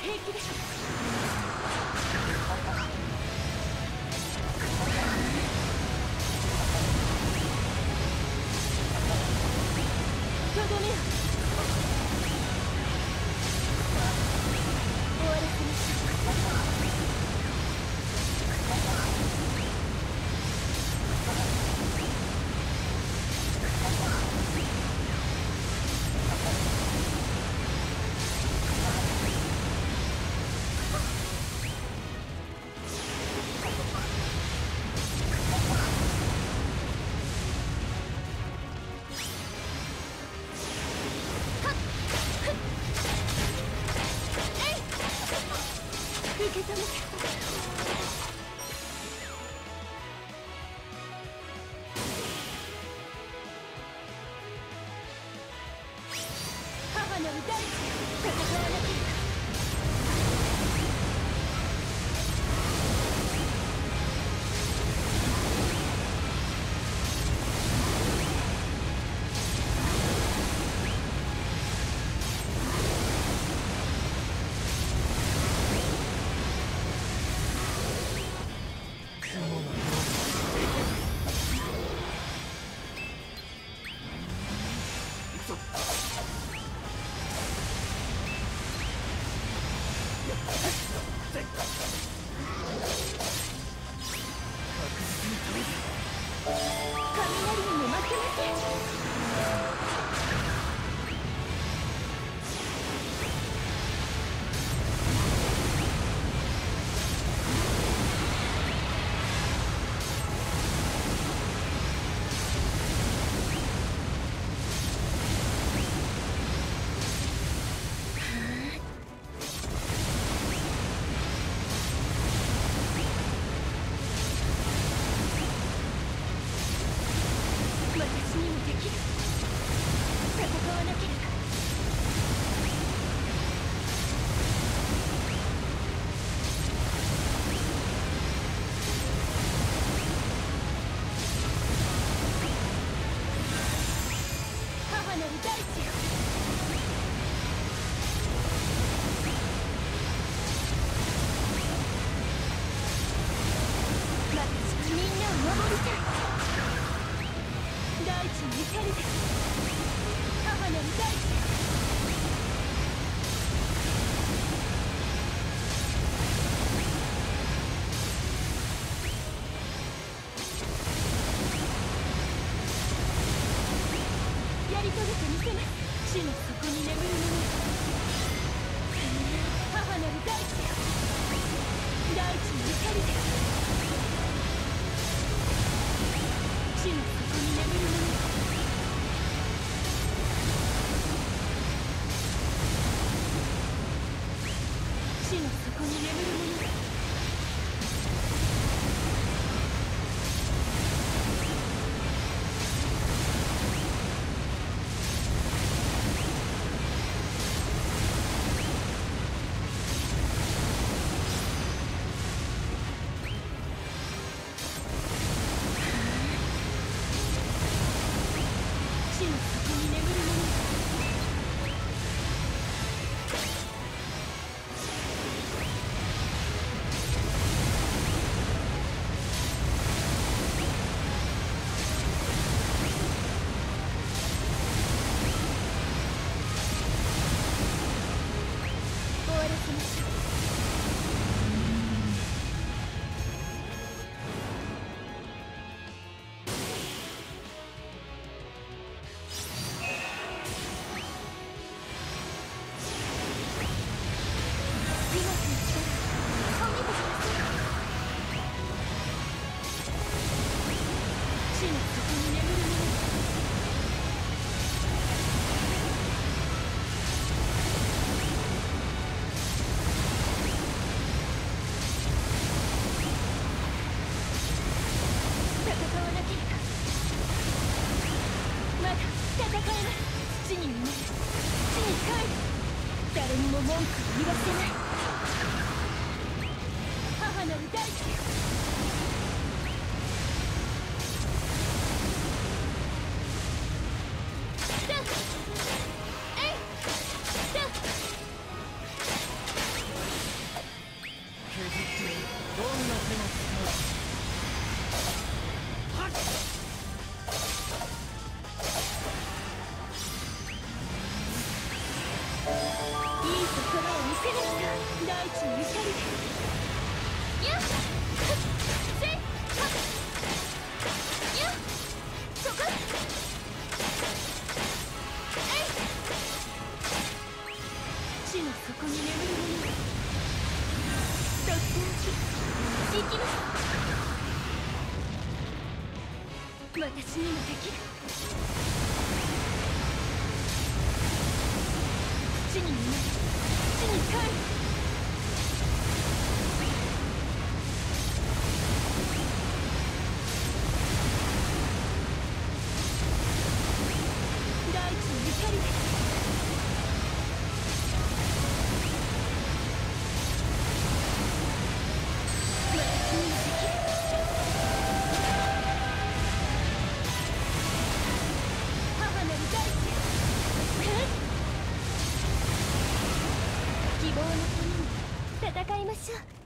平気です。とどめよ。終わらせましょう。受け止めて。母なる大地よ、戦わなければ。雷にも負けません。私にもできる。戦わなければ。母なる大地よ。私はみんなを守りたい。大地に至るです。母なる大地よ。やり遂げてみせます。地の底に眠る者。母なる大地よ。大地に至るです。地の底に眠る者。地の底に眠る者。地の底に眠る者。終わらせましょう。地の底に眠る者。戦わなければ。まだ戦えます。土に埋める。地に帰る。誰にも文句を言わせない。母なる大地よ。 私にもできる。土に埋め、土に還る。大地の怒りです。私にもできる。母なる大地へ。希望のために戦いましょう。